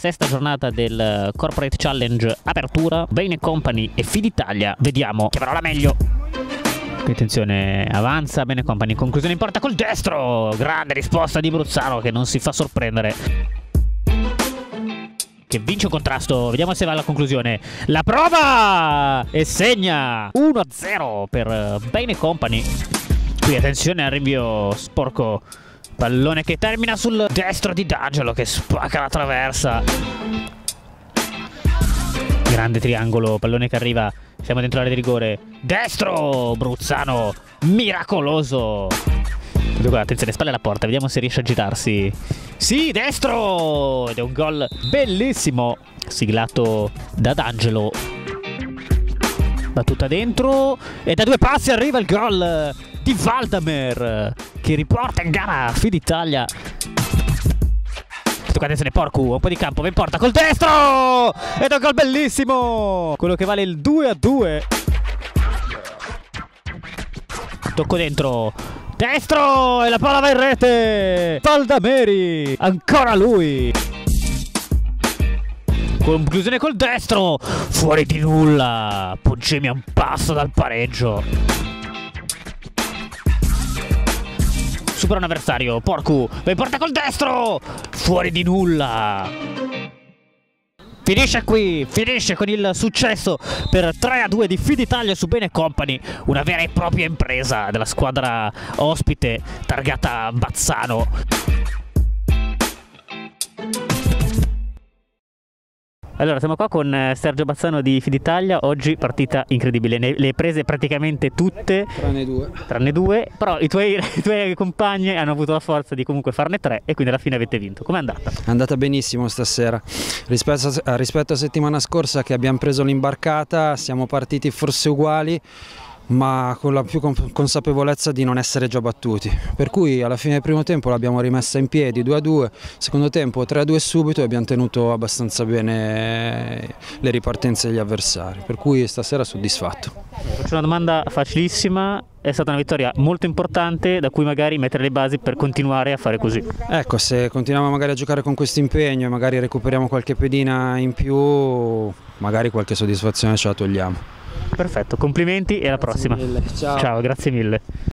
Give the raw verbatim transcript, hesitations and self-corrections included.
sesta giornata del Corporate Challenge Apertura. Bain Company e Fiditalia. Vediamo chi avrà la meglio. Qui attenzione, avanza Bain Company, conclusione in porta col destro. Grande risposta di Bruzzano che non si fa sorprendere, che vince un contrasto. Vediamo se va alla conclusione. La prova e segna uno a zero per Bain Company. Qui attenzione al rinvio sporco, pallone che termina sul destro di D'Angelo che spacca la traversa. Grande triangolo, pallone che arriva, siamo dentro l'area di rigore. Destro, Bruzzano, miracoloso. Attenzione, spalle alla porta, vediamo se riesce a girarsi. Sì, destro! Ed è un gol bellissimo, siglato da D'Angelo. Battuta dentro e da due passi arriva il gol di Valdamer che riporta in gara Fiditalia. Attenzione, Porcu, un po' di campo, va in porta col destro ed è un gol bellissimo, quello che vale il due a due. Tocco dentro, destro e la palla va in rete. Valdameri, ancora lui, conclusione col destro, fuori di nulla. Poggemi a un passo dal pareggio. Supera un avversario, Porcu, va in porta col destro, fuori di nulla. Finisce qui, finisce con il successo per tre a due di Fiditalia su Bain Company, una vera e propria impresa della squadra ospite targata Bazzano. Allora, siamo qua con Sergio Bazzano di Fiditalia. Oggi partita incredibile, ne, le hai prese praticamente tutte tranne due, tranne due però i tuoi, i tuoi compagni hanno avuto la forza di comunque farne tre e quindi alla fine avete vinto. Com'è andata? È andata benissimo stasera rispetto a, rispetto a settimana scorsa che abbiamo preso l'imbarcata. Siamo partiti forse uguali ma con la più consapevolezza di non essere già battuti, per cui alla fine del primo tempo l'abbiamo rimessa in piedi due a due, secondo tempo tre a due subito e abbiamo tenuto abbastanza bene le ripartenze degli avversari, per cui stasera soddisfatto. Faccio una domanda facilissima, è stata una vittoria molto importante da cui magari mettere le basi per continuare a fare così. Ecco, se continuiamo magari a giocare con questo impegno e magari recuperiamo qualche pedina in più, magari qualche soddisfazione ce la togliamo. Perfetto, complimenti e alla prossima. Ciao. Ciao, grazie mille.